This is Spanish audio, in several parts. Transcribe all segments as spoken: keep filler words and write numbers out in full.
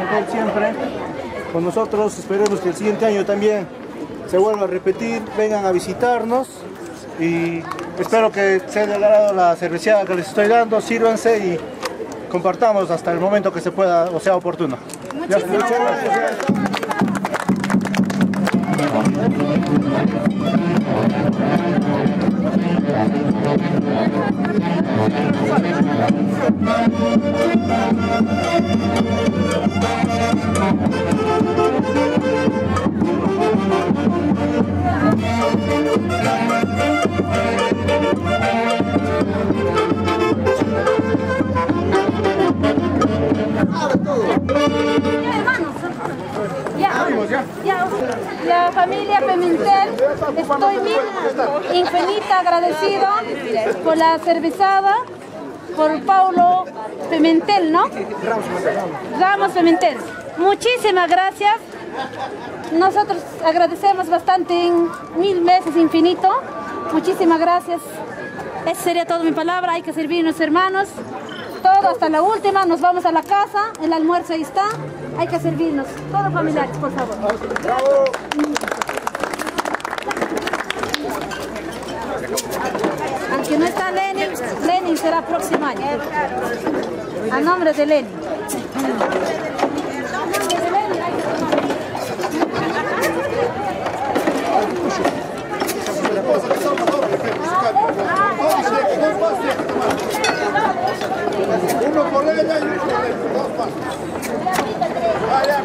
Ángel siempre con nosotros. Esperemos que el siguiente año también se vuelva a repetir, vengan a visitarnos y espero que sea de agrado la cerveceada que les estoy dando. Sírvanse y compartamos hasta el momento que se pueda o sea oportuno. Muchísimas gracias. La familia Pimentel, estoy muy infinita agradecido por la cervezada, por Paulo Pimentel, ¿no? Ramos Pimentel. Muchísimas gracias. Nosotros agradecemos bastante en mil veces infinito. Muchísimas gracias. Esa sería toda mi palabra. Hay que servirnos, hermanos. Todo hasta la última. Nos vamos a la casa. El almuerzo ahí está. Hay que servirnos. Todos familiares, por favor. ¡Bravo! Aunque no está Lenin, Lenin será próximo año. A nombre de Lenin. Uno por ella y uno por él. Dos pasos. Vaya.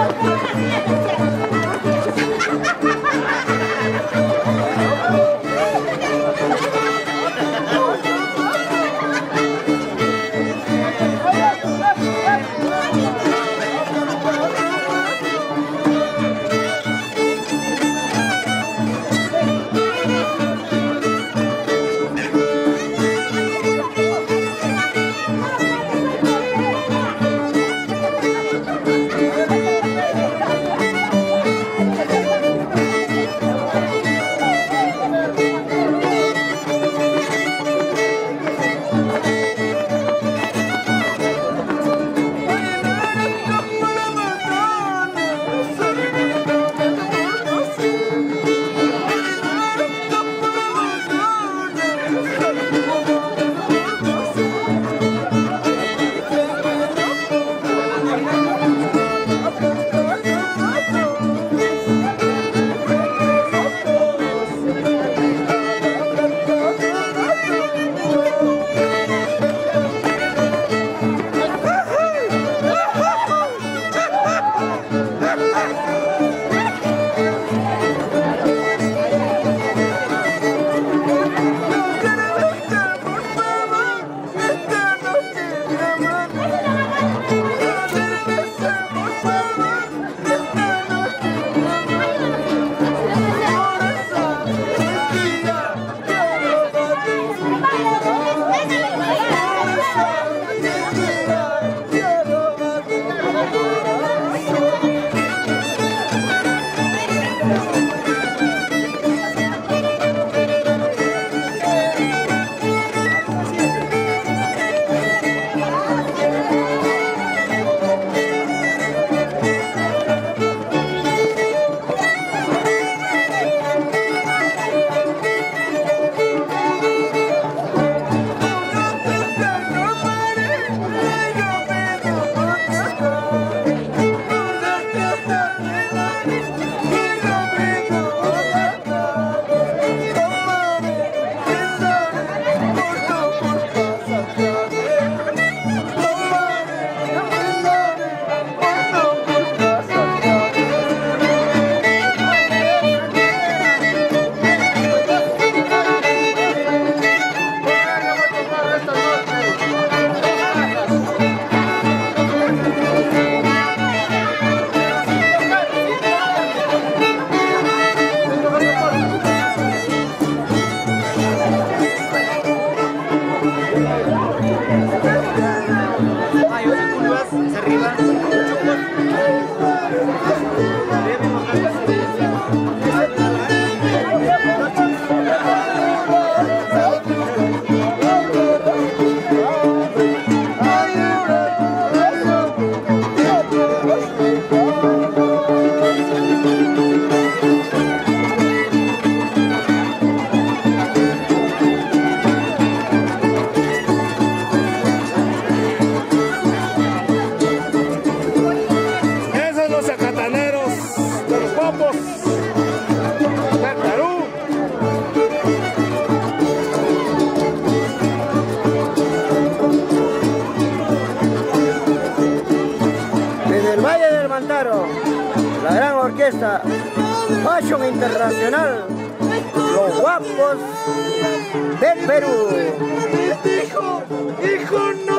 La gran orquesta Fashion Internacional, los guapos del Perú. Hijo, hijo, no.